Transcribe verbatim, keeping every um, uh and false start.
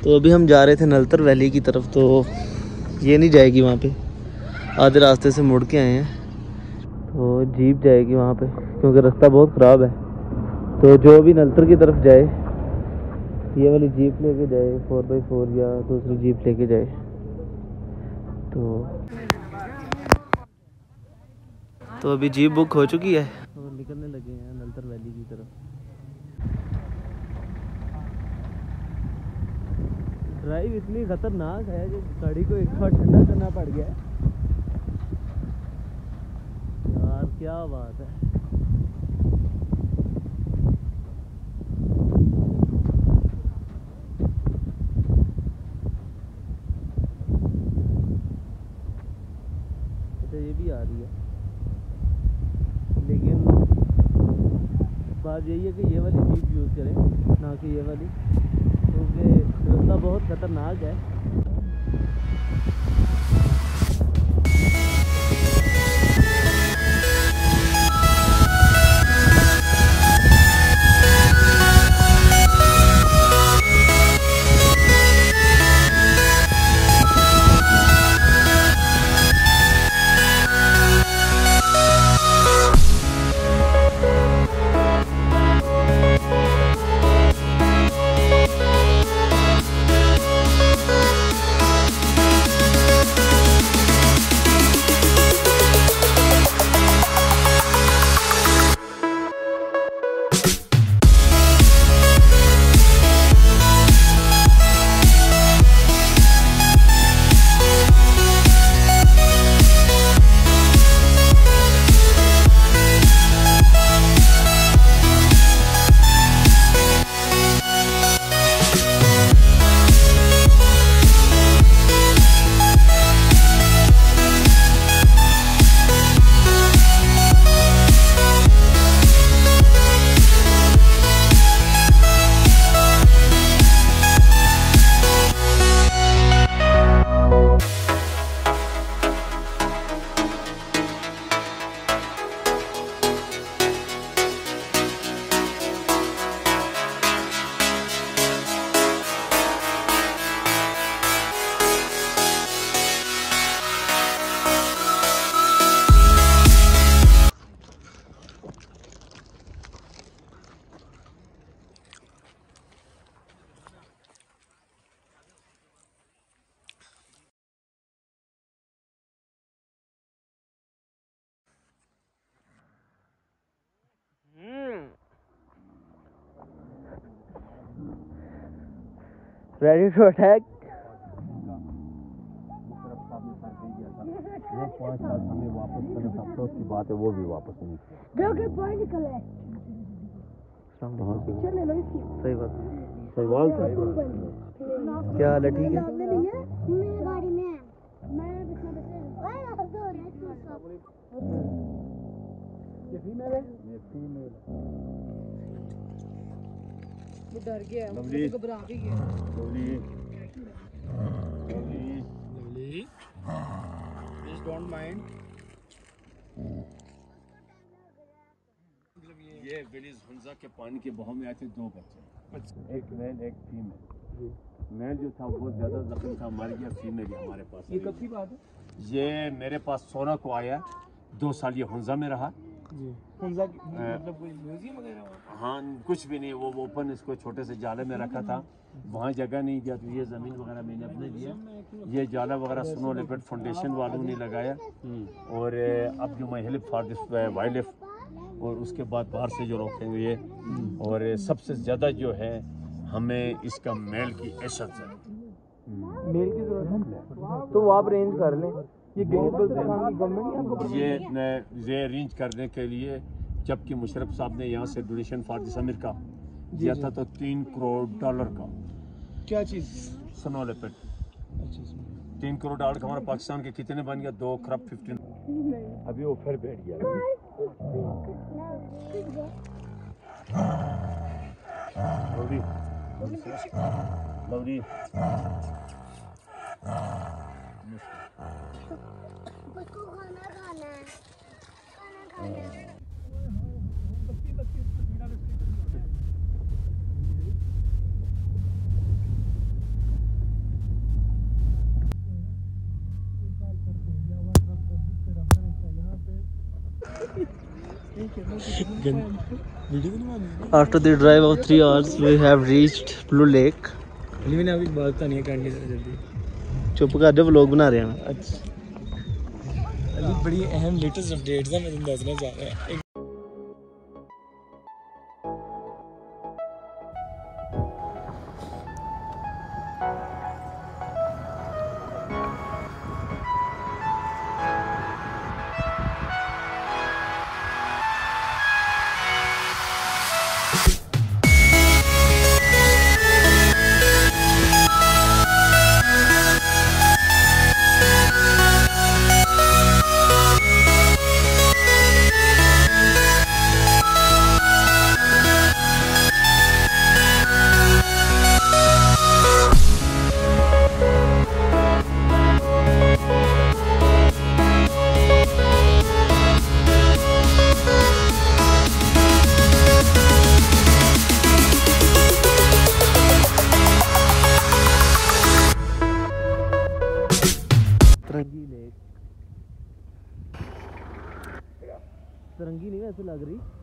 तो अभी हम जा रहे थे नलतर वैली की तरफ, तो ये नहीं जाएगी वहाँ पे, आधे रास्ते से मुड़ के आए हैं, तो जीप जाएगी वहाँ पे क्योंकि रास्ता बहुत ख़राब है। तो जो भी नलतर की तरफ जाए ये वाली जीप लेके जाए, फोर बाई फोर या दूसरी जीप लेके जाए। तो तो अभी जीप बुक हो चुकी है और निकलने लगे हैं नलतर वैली की तरफ। ड्राइव इतनी खतरनाक है कि गाड़ी को एक बार ठंडा करना पड़ गया है यार, क्या बात है। अच्छा ये भी आ रही है, लेकिन बात यही है कि ये वाली जीप यूज़ करें ना कि ये वाली, क्योंकि रास्ता बहुत खतरनाक है। Ready to attack? वो पाँच साल हमें वापस करने का अफसोस की बात है, वो भी वापस नहीं किया। सही बात, सही बात है। क्या हाल है? ठीक है। ये फीमेल है, ये फीमेल वो डर गया, वो घबरा भी गया। Lovely lovely lovely please don't mind. ये विलेज हुंजा के पानी के बहाव में आए थे दो बच्चे, एक मेल एक फीमेल। मेल जो था वो ज्यादा जख्मी था, मर गया। फीमेल हमारे पास। ये कब की बात है? ये मेरे पास सोना को आया, दो साल ये हुंजा में रहा। हुंजा मतलब कोई म्यूजियम वगैरह? हाँ कुछ भी नहीं, वो ओपन इसको छोटे से जाले में रखा था, वहाँ जगह नहीं दिया तो ये ज़मीन वगैरह मैंने अपने दिया। ये जाला वगैरह स्नो लेपर्ड फाउंडेशन वालों ने लगाया। और अब जो मैं help for this wildlife, और उसके बाद बाहर से जो रोकेंगे ये, और सबसे ज़्यादा जो है हमें इसका मेल की एशत है, मेल की जरूरत है, तो वो आप अरेंज कर लें। ये गवर्नमेंट ये ये अरेंज करने के लिए, जबकि मुशर्रफ साहब ने यहाँ से डोनेशन फॉर दिस अमेरिका दिया था तो तीन करोड़ डॉलर का। क्या चीज़? Snow leopard. तीन करोड़ डॉलर का हमारा पाकिस्तान के कितने बन गया? दो खरब फिफ्टीन। अभी वो फिर बैठ गया। लवली लवली उसको खाना खाना है, खाना खाना है। After the drive of three hours, we have reached Blue Lake. मैंने अभी बात तो नहीं करनी जल्दी। चुप कर, जो व्लॉग बना रहे हैं। अच्छा, अभी बड़ी अहम लेटेस्ट अपडेट्स हैं, मैं तुम दसना चाह रहा हूँ। तरंगी नहीं वैसे लग रही।